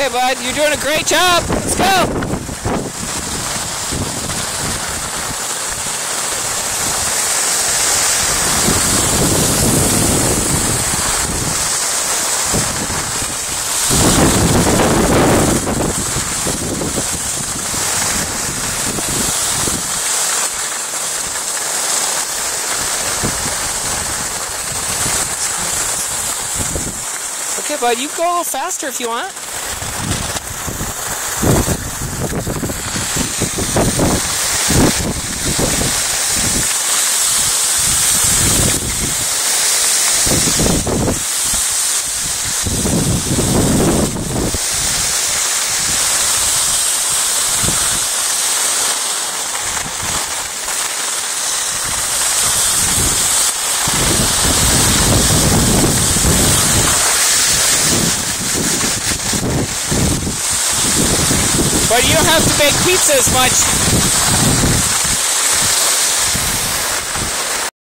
Okay, bud, you're doing a great job. Let's go. Okay, bud, you go a little faster if you want. But you don't have to make pizza as much.